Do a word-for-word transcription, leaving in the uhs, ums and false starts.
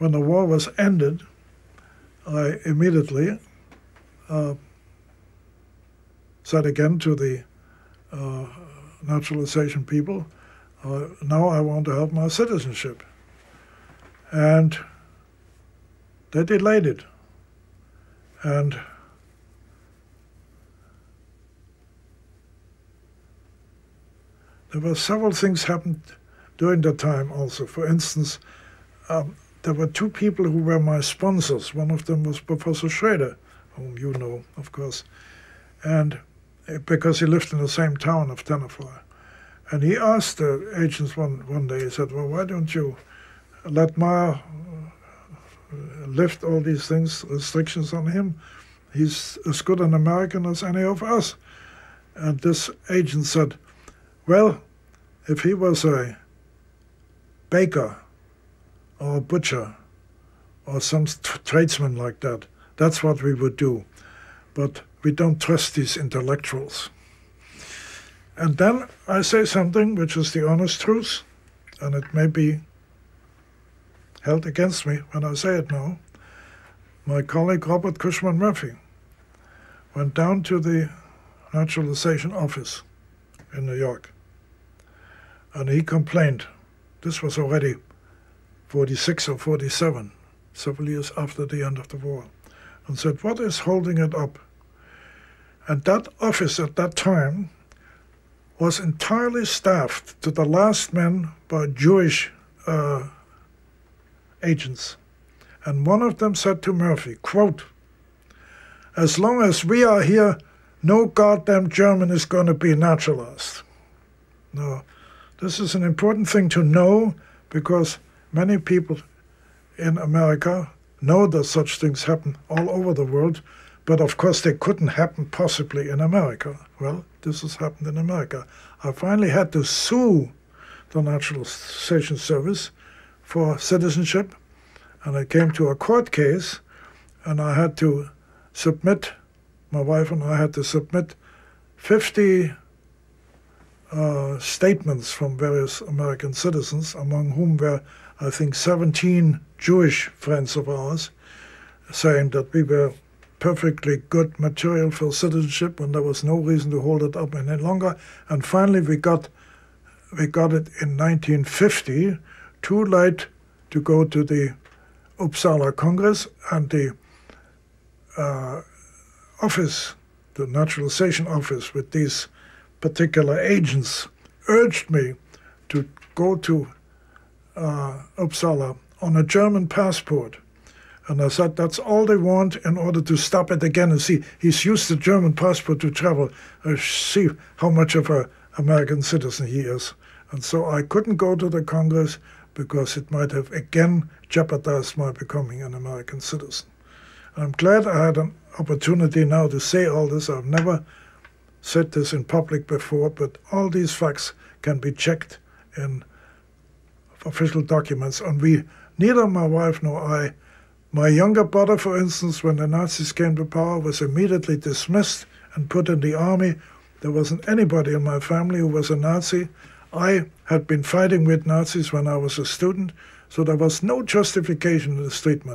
when the war was ended, I immediately uh, said again to the uh, naturalization people, uh, now I want to have my citizenship. And they delayed it. And there were several things happened during that time also. For instance, um, there were two people who were my sponsors. One of them was Professor Schroeder, whom you know, of course, and uh, because he lived in the same town of Tenerife. And he asked the agents one, one day, he said, well, why don't you let Mayr uh, lift all these things, restrictions on him? He's as good an American as any of us. And this agent said, well, if he was a baker or a butcher or some tradesman like that, that's what we would do. But we don't trust these intellectuals. And then I say something which is the honest truth, and it may be held against me when I say it now. My colleague Robert Cushman Murphy went down to the naturalization office in New York, and he complained. This was already forty-six or forty-seven, several years after the end of the war, and said, what is holding it up? And that office at that time was entirely staffed to the last man by Jewish uh, agents. And one of them said to Murphy, quote, as long as we are here, no goddamn German is going to be naturalized. Now, this is an important thing to know, because many people in America know that such things happen all over the world, but of course they couldn't happen possibly in America. Well, this has happened in America. I finally had to sue the Naturalization Service for citizenship, and I came to a court case, and I had to submit, my wife and I had to submit fifty uh, statements from various American citizens, among whom were, I think, seventeen Jewish friends of ours, saying that we were perfectly good material for citizenship and there was no reason to hold it up any longer. And finally we got, we got it in nineteen fifty, too late to go to the Uppsala Congress, and the uh, office, the naturalization office with these particular agents urged me to go to uh, Uppsala on a German passport. And I said, that's all they want in order to stop it again and see. He's used the German passport to travel, uh, see how much of an American citizen he is. And so I couldn't go to the Congress because it might have again jeopardized my becoming an American citizen. And I'm glad I had an opportunity now to say all this. I've never said this in public before, but all these facts can be checked in official documents. And we, neither my wife nor I, my younger brother, for instance, when the Nazis came to power, was immediately dismissed and put in the army. There wasn't anybody in my family who was a Nazi. I had been fighting with Nazis when I was a student, so there was no justification in this treatment.